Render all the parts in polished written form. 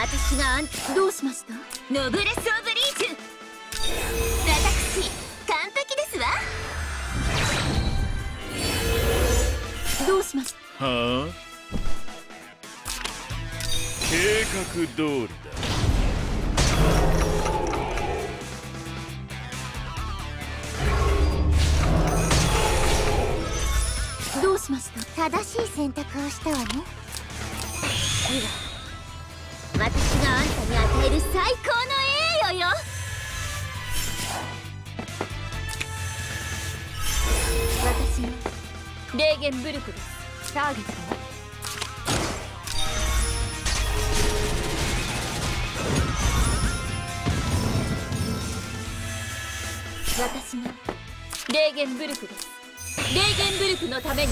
私がどうしました？ノブレス・オブ・リージュン。私完璧ですわ。どうしました？ はあ、計画通りだ。 どうしました？正しい選択をしたわね。私があんたに与える最高の栄誉よ。私のレーゲンブルクです。ターゲットは私のレーゲンブルクです。レーゲンブルクのために。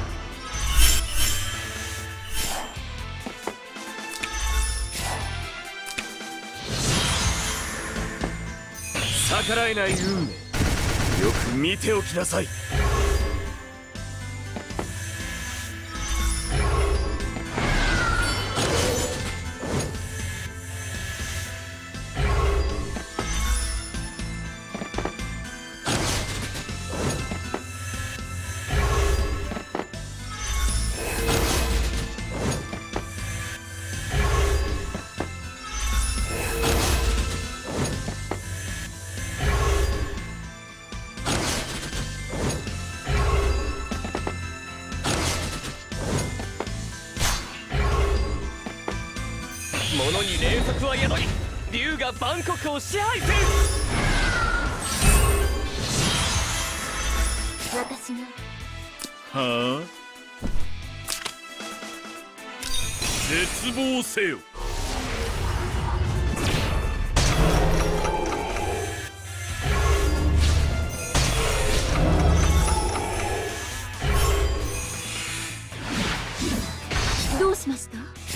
逆らえない運命、よく見ておきなさい。物に連続は宿り、竜が万国を支配せる。 私がはあ、絶望せよ。 どうしました？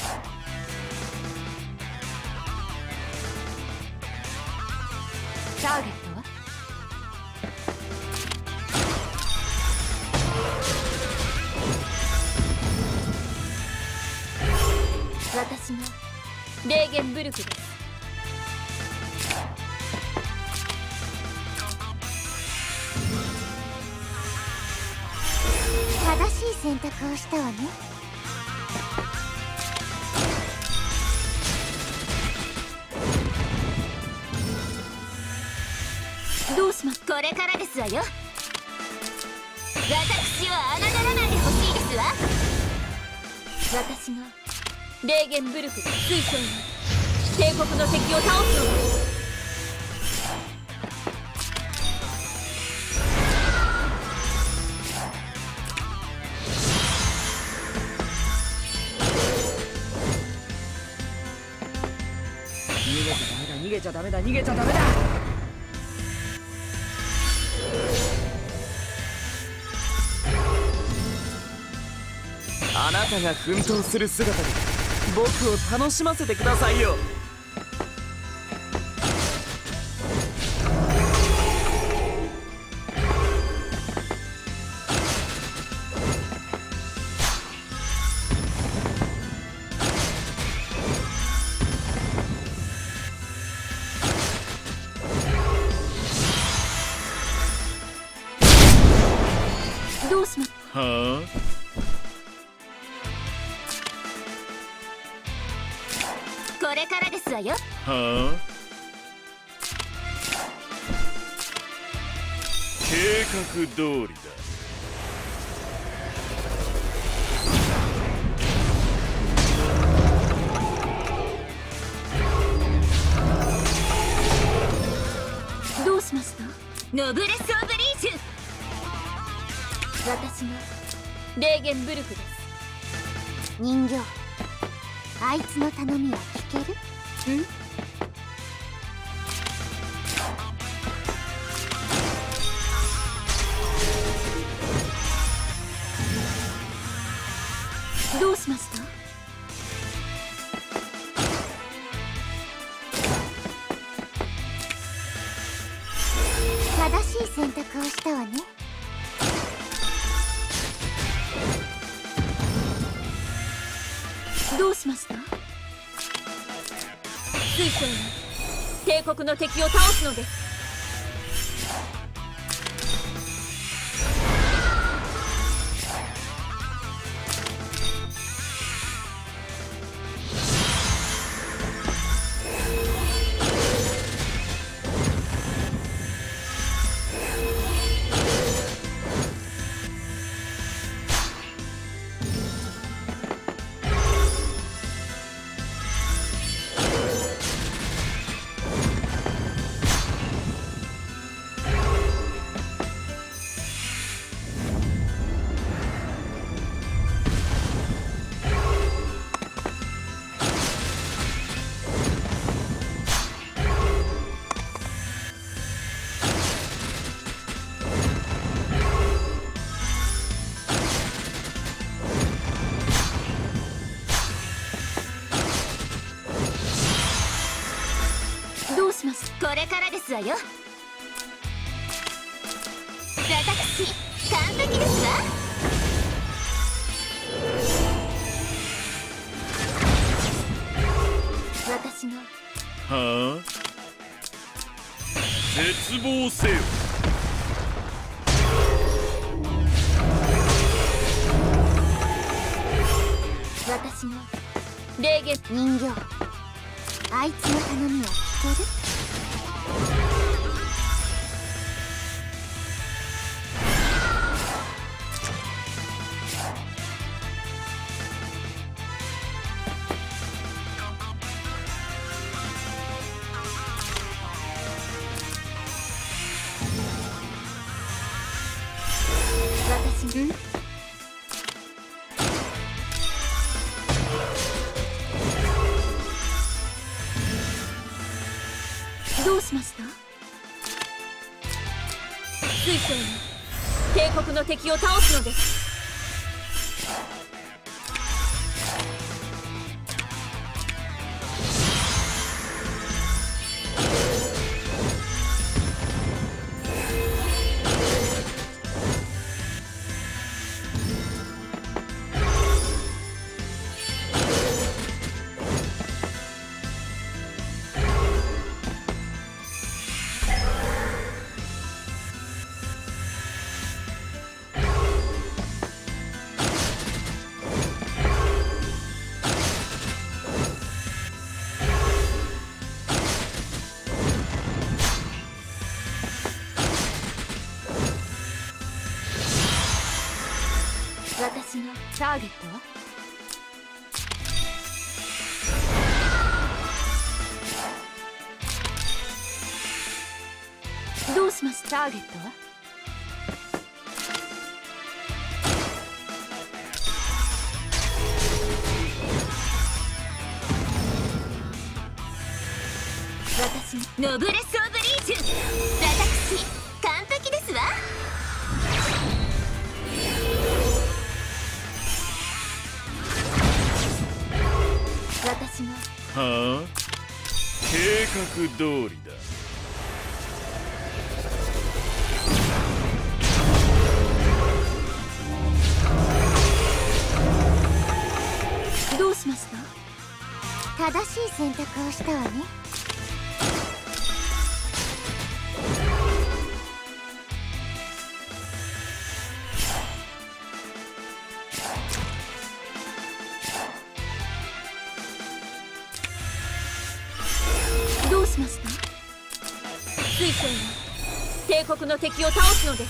ターゲットは私のレーゲンブルクです。正しい選択をしたわね。どうします？これからですわよ。私を侮らないでほしいですわ。私のレーゲンブルクで水晶に帝国の敵を倒すのです。 逃げちゃダメだ、逃げちゃダメだ。あなたが奮闘する姿で僕を楽しませてくださいよ。 どうします？ はあ、 これからですわよ。 はあ、計画通りだ。 どうしました？ノブレス・オブ・リージュン。私のレーゲンブルクです。人形、あいつの頼みは聞ける？ん？どうしました？正しい選択をしたわね。どうしました？ 水晶が帝国の敵を倒すのです。これからですわよ。私完璧ですわ。私がはあ、絶望せよ。 私が霊言人形、あいつの頼みは聞ける？どうしました？水晶が帝国の敵を倒すのです。私のターゲットは？どうしました？ターゲットは？私ノブレス・オブ・リージュン、私完璧ですわ。私がはあ、計画通りだ。 どうしました？正しい選択をしたわね。どうしました？水晶が帝国の敵を倒すのです。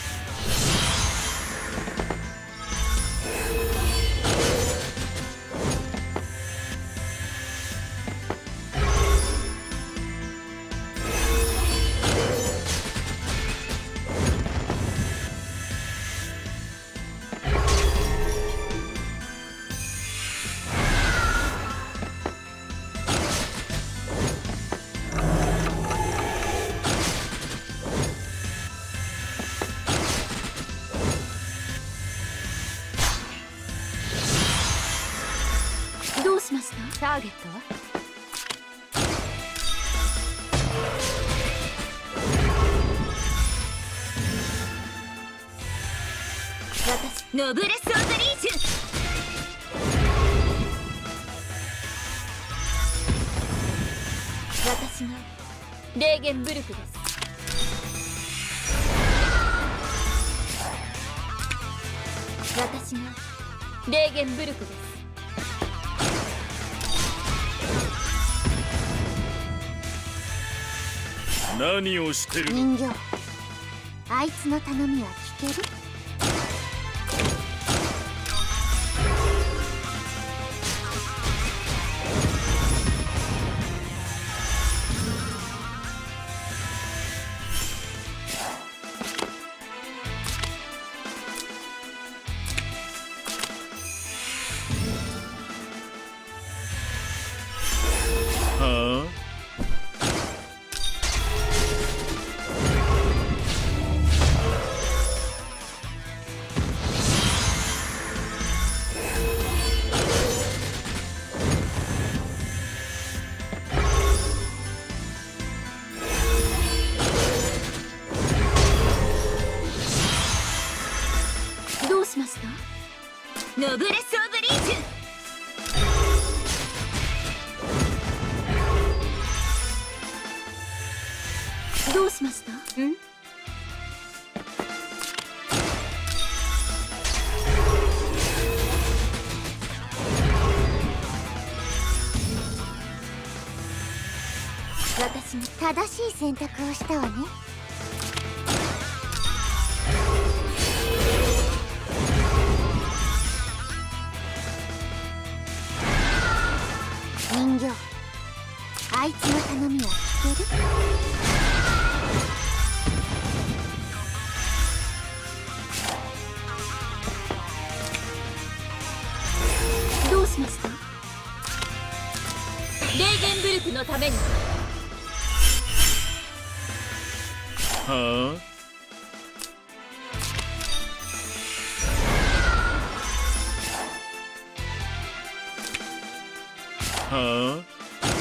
どうしました？ターゲットは？私ノブレス・オブ・リージュン、 私がレーゲンブルクです。私がレーゲンブルクです。 何をしてるの？ 人形、あいつの頼みは聞ける？ はあ？ どうしました？ノブレス・オブ・リージュン。どうしました？私も正しい選択をしたわね。人形、あいつの頼みは聞ける？ どうしました？レーゲンブルクのために。 はあ？はあ？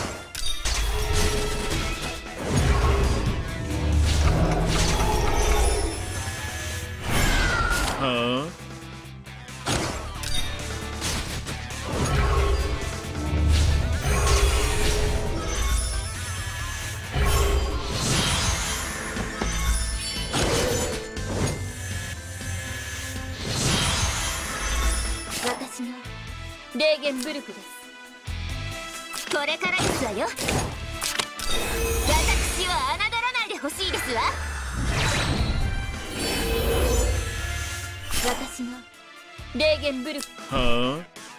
はあ？ 私がレーゲンブルクです。これからですわよ。私は侮らないでほしいですわ。私がレーゲンブルク。 は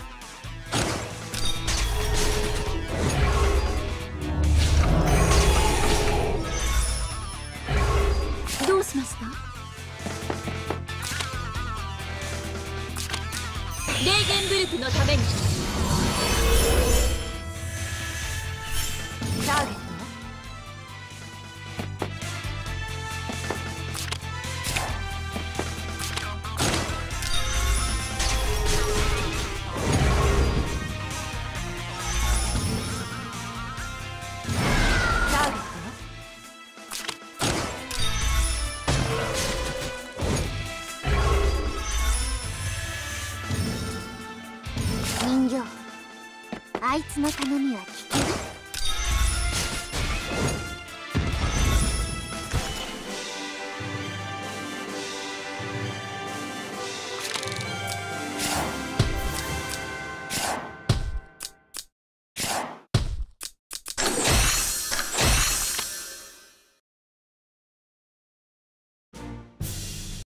あ？どうしました？レーゲンブルクのために。ターゲットは？ターゲットは？ 人形、あいつの頼みは聞ける？